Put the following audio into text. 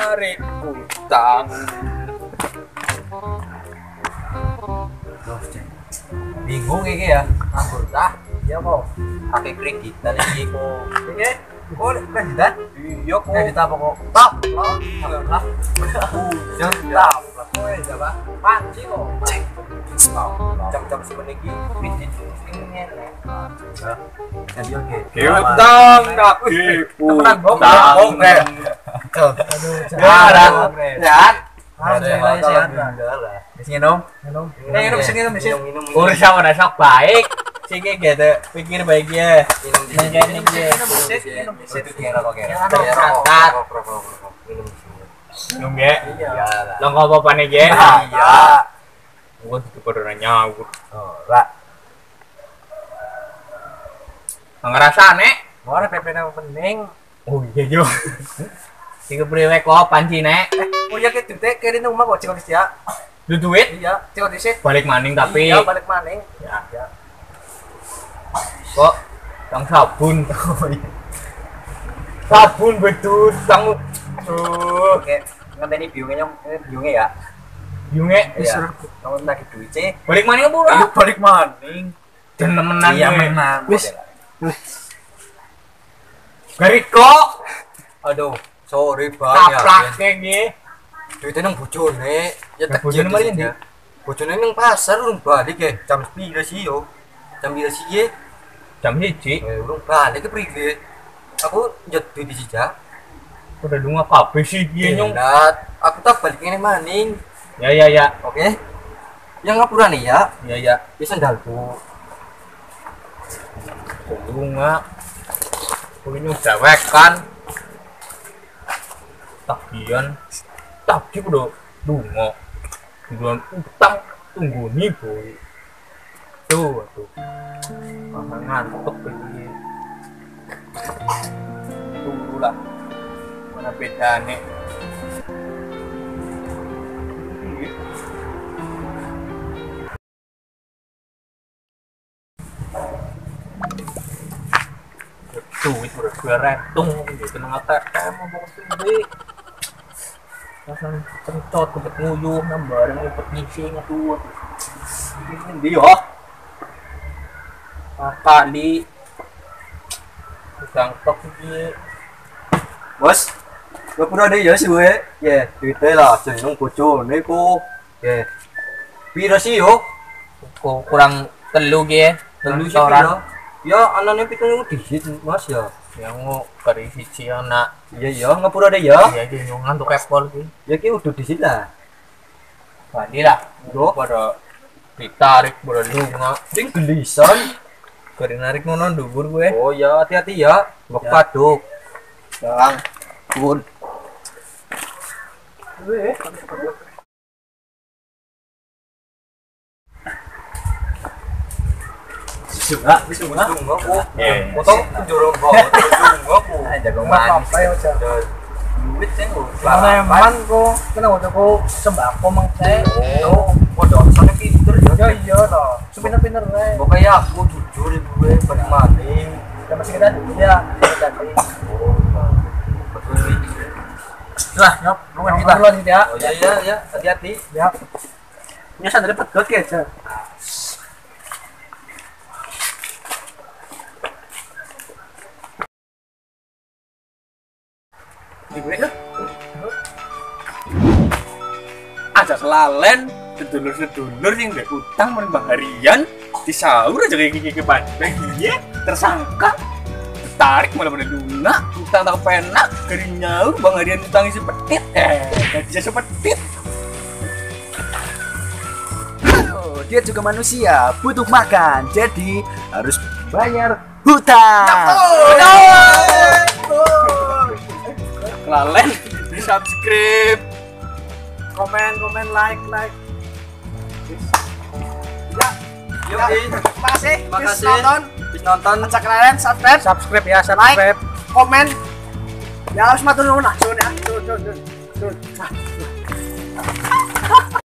tarik utang. Bingung iki ya, nganggur tah. Iya kok. Pakai kreditan iki kok. Iki kok kreditan? Iya kok. Kredit apa kok? Tap. Lah. Jam tap. Kowe jaba. Panci kok. Jam-jam semeniki kredit ngene. Jadi oke. Utang tak Temenan bong. Aduh, Jarang. Sehat. Minum. Urus sama dasar baik. Siki gitu, pikir baiknya. Minum ya. Lo nggak apa-apa nih ya? Iya. Gua tuh pada nyawur. Ora. Ngerasa nek? Ora PP penting. Oh iya jo. Tiga priwek lo panci nek. Oh iya ke duit ke di rumah kok cikok dia. Duit? Iya, cikok disit. Balik maning tapi. Iya, balik maning. Ya. Kok tang sabun. Sabun betul tang. Oke, ngenteni biungnya ya. Biungnya Iya. Kamu lagi duit sih. balik maning apa ora? Balik maning. Dan temenan Iya, gue. menang. Wis. Gariko. Aduh, sorry bang Kaplak iki. Duitnya nang bojone. Ya tak Bojone mari ndi? Bojone nang pasar urung balik ya. Jam 9 sih yo. Jam 9 sih ya. Jam 1. Urung balik ke priwe. Aku njot duit di sija. Udah lunga kabeh sih piye nyong. Aku tak balik ini maning. Ya. Oke. Yang ngapura nih ya. Ya. Bisa sandalku. Lunga. Kuwi dewek kan. Tagihan. Tagi udah lunga. Duluan utang tunggu nih boy. Tuh. Ngantuk iki. Tunggu lah. Mana bedane? Duit udah gue retung gitu nang ATM mau sendiri. Langsung kencot kebet nguyuh nang bareng ipet ngisi ngaduh. Ini ndi yo? Kali Gang tok iki. Bos. Ngapura deh ya sih we. Ya, duitnya lah jeneng bojone ku. Ya. Piro sih yo? Kok kurang telu ge. Telu sih piro? Ya, anane pitung disit Mas ya. Yang mau kari siji anak. Iya, ngapura deh ya. Iya iki nyongan tuh repol iki. Ya ki udah disit lah. Badi lah. Bro, Pada ditarik pada lunga. sing gelisan. Kari narik ngono dhuwur gue. Oh ya, hati-hati ya. Mbok Ya. paduk. Bang. Pun. Bisa enggak? Iya. Potong jorong kok. Aku. Jago manis. Duit sih kok. Preman kok, kena waktu kok sembako mang teh. Oh, podo soalnya pinter ya. Ya iya toh, sepinter-pinter wae. Pokoknya aku jujur ibu gue balik maling. Ya masih kita dulu ya, kita tadi. Betul. Lah, nyok, lu kita duluan gitu ya. Oh ya, hati-hati. Ya. Punya sandalnya pedot ya, Cak. Aja selalen sedulur-sedulur yang gak utang menembak harian disaur aja kayak gini bandeng iya tersangka tarik malah pada lunak utang tak penak dari nyaur bang harian utangi sepetit gak bisa sepetit. Oh, dia juga manusia, butuh makan, jadi harus bayar hutang. Kelalen di subscribe Komen, like. Ya, Yuk, makasih. makasih. Nonton. Bis nonton. Cak kalian subscribe ya, subscribe. Komen. Ya harus matur nuwun lah, Jun ya. Jun.